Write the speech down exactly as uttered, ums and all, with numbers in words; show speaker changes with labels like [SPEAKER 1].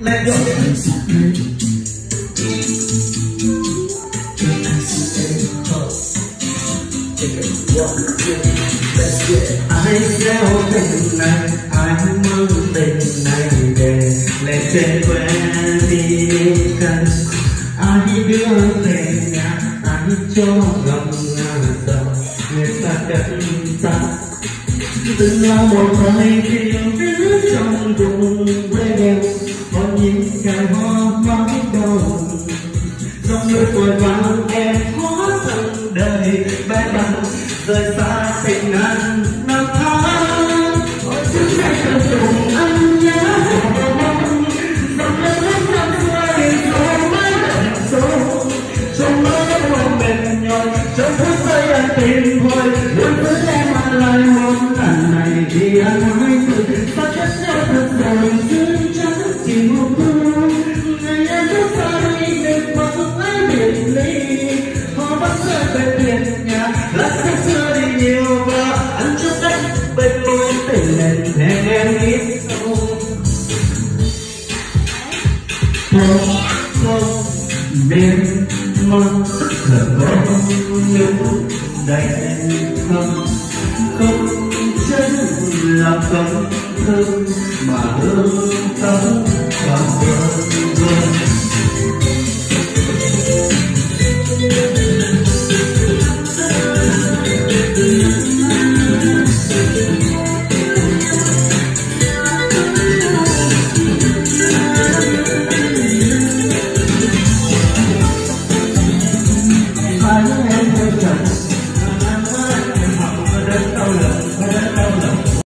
[SPEAKER 1] Let's go. Ai gieo tình này, ai mong tình này về lên trên quê đi cần. Ai đưa về nhà, ai cho ngầm ngà dần người ta đất ta. Từng là một thời phiêu lưu trong vùng quê nghèo, còn nhìn cài hoa mãi đầu. Dòng người tuổi vàng em hóa thân đời bé bàng, rời xa tình ngàn năm tháng. Ôi chúng ta cần cùng anh nhớ dòng mong, dòng nước mắt năm xuôi rồi mới đậm sâu. Trong mơ mong mệt nhòi, trong phút giây anh tìm hồi, luôn với em mà lại một lần này thì anh hãy tự sao chất nhau thật rồi dưng chẳng chỉ một thương. Ngày em bước xa đi đừng mong ai biệt ly, họ bắt rơi về tiền nhà là sách xưa đi nhiều và anh chúc anh bên môi tình nền hẹn em ít sâu. Không không biết mong thật bóng những đầy không không chân là không thương mà hương tâm còn vương vương.